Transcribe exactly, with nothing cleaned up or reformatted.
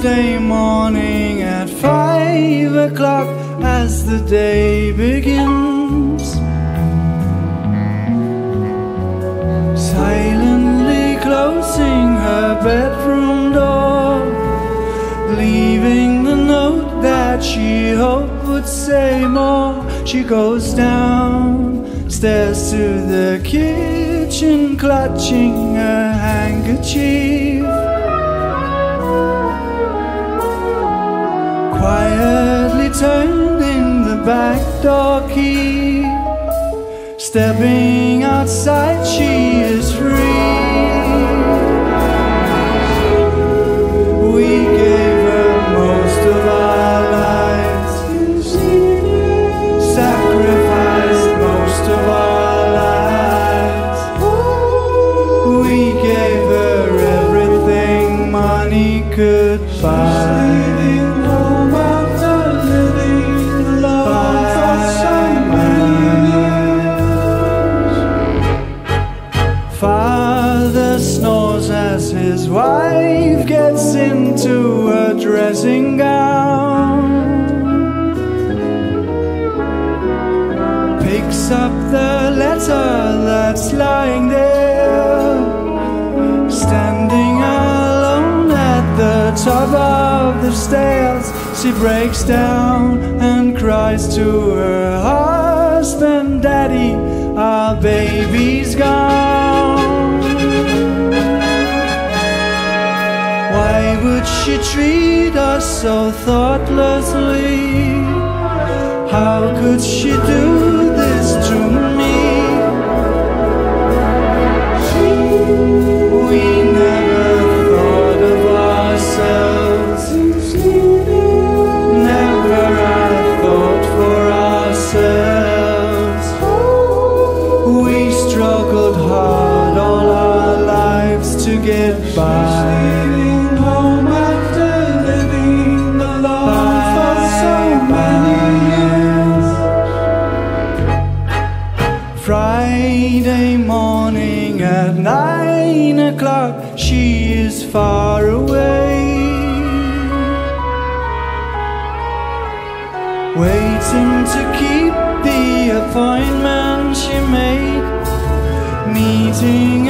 Thursday morning at five o'clock as the day begins, silently closing her bedroom door, leaving the note that she hoped would say more. She goes downstairs to the kitchen, clutching a handkerchief, quietly turning the back door key. Stepping outside, she is free. We gave her most of our lives, sacrificed most of our lives. We gave her everything money could buy. Father snores as his wife gets into a dressing gown, picks up the letter that's lying there, standing alone at the top of the stairs. She breaks down and cries to her husband, "Daddy, our baby's gone." Why would she treat us so thoughtlessly? How could she do this to me? We never thought of ourselves, never a thought for ourselves. We struggled hard all our lives to get by. Friday morning at nine o'clock, she is far away, waiting to keep the appointment she made, meeting